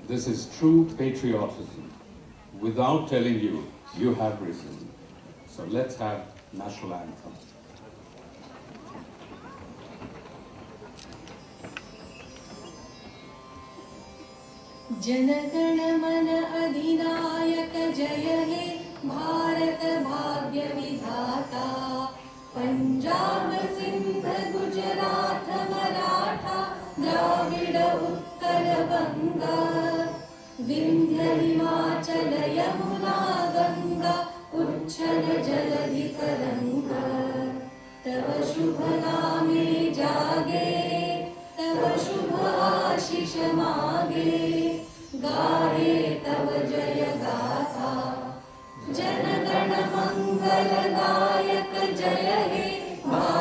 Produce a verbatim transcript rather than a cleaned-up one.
This is true patriotism. Without telling you, you have risen. So let's have national anthem. जनगण मन अधिनायक जय हे भारत भाग्य विधाता पंजाब सिंध गुजरात मराठा द्राविड उत्कल बंगा विंध्य हिमाचल यमुना गंगा उच्छल जलधि तरंगा तव शुभ नामे जागे तव शुभ आशीष मागे गाहे तव जय गाथा जनगण मंगलदायक जय हे